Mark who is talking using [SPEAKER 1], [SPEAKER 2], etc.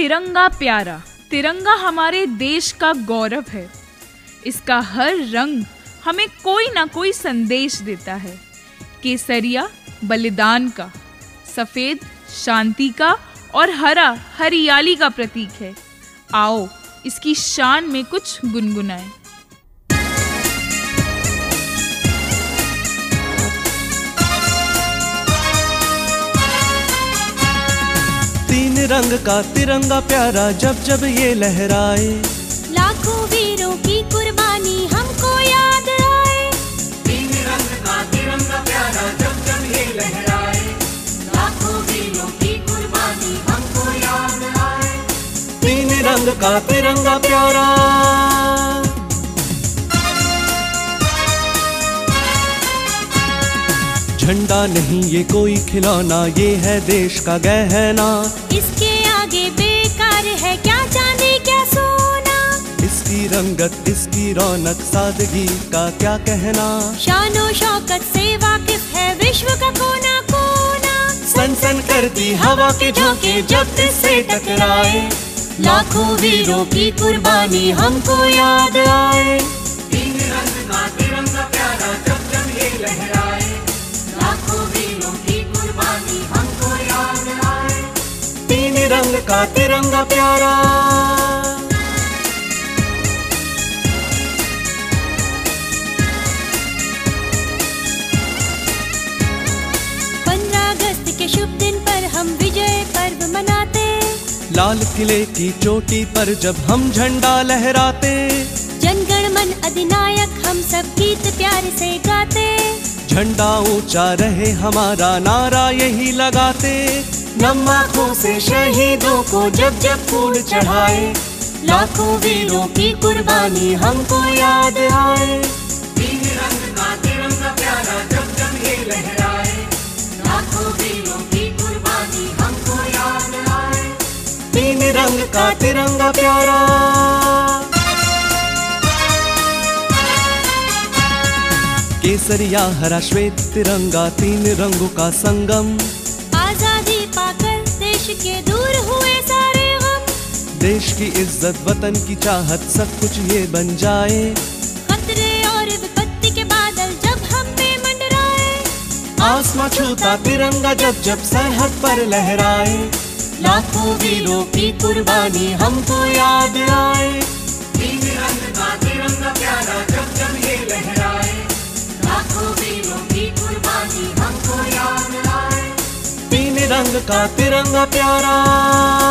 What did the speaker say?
[SPEAKER 1] तिरंगा प्यारा, तिरंगा हमारे देश का गौरव है। इसका हर रंग हमें कोई ना कोई संदेश देता है। केसरिया बलिदान का, सफेद शांति का और हरा हरियाली का प्रतीक है। आओ इसकी शान में कुछ गुनगुनाएं।
[SPEAKER 2] तीन रंग का तिरंगा प्यारा जब जब ये लहराए,
[SPEAKER 3] लाखों वीरों की कुर्बानी हमको याद आए।
[SPEAKER 4] तीन रंग का तिरंगा प्यारा जब जब ये लहराए, लाखों वीरों की कुर्बानी हमको याद आए।
[SPEAKER 2] तीन रंग का तिरंगा प्यारा। झंडा नहीं ये कोई खिलौना, ये है देश का गहना।
[SPEAKER 3] इसके आगे बेकार है क्या चांदी क्या सोना।
[SPEAKER 2] इसकी रंगत इसकी रौनक सादगी का क्या कहना।
[SPEAKER 3] शानो शौकत से वाकिफ है विश्व का कोना कोना।
[SPEAKER 2] सन सन करती हवा के झोंके जब इससे टकराए, लाखों वीरों की कुर्बानी हमको याद आए।
[SPEAKER 4] तीन रंग का तिरंगा प्यारा जब जब ये लहराए, लाखों वीरों की कुर्बानी हमको याद आए।
[SPEAKER 2] तीन रंग का तिरंगा प्यारा।
[SPEAKER 3] 15 अगस्त के शुभ दिन पर हम विजय पर्व मनाते।
[SPEAKER 2] लाल किले की चोटी पर जब हम झंडा लहराते,
[SPEAKER 3] जनगण मन अधिनायक हम सब गीत प्यार से गाते।
[SPEAKER 2] झंडा ऊंचा रहे हमारा नारा यही लगाते। नम आँखों से शहीदों को जब जब फूल चढ़ाए, लाखों वीरों की कुर्बानी हमको याद आए।
[SPEAKER 4] तीन रंग का तिरंगा प्यारा जब जब ये लहराए, लाखों वीरों की कुर्बानी हमको याद आए।
[SPEAKER 2] तीन रंग का तिरंगा प्यारा। केसरिया हरा श्वेत तिरंगा, तीन रंगों का संगम।
[SPEAKER 3] आजादी पाकर देश के दूर हुए सारे गम।
[SPEAKER 2] देश की इज्जत वतन की चाहत सब कुछ ये बन जाए।
[SPEAKER 3] खतरे और विपत्ति के बादल जब हम पे मंडराए,
[SPEAKER 2] आसमां छूता तिरंगा जब जब सरहद पर लहराए, लाखों वीरों की कुर्बानी हमको याद आए।
[SPEAKER 4] तीन रंग का तिरंगा प्यारा जब जब ये लहराए, लाखों वीरों की कुर्बानी हमको याद आए।
[SPEAKER 2] तीन रंग का तिरंगा प्यारा।